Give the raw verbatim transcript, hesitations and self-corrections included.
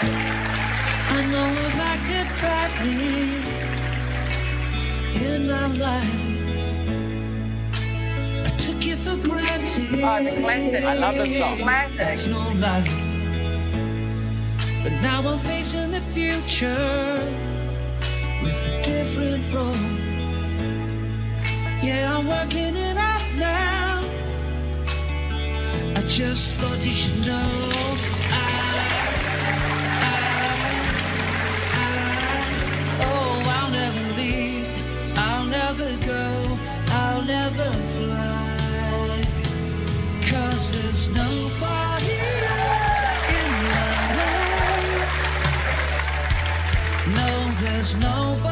I know I've acted badly in my life. I took you for granted. Oh, the classic. I love this song. Classic. That's no lie. But now I'm facing the future with a different role. Yeah, I'm working it out now. I just thought you should know. I, I, I, oh, I'll never leave. I'll never go. I'll never fly. 'Cause there's nobody else in my life. No, there's nobody.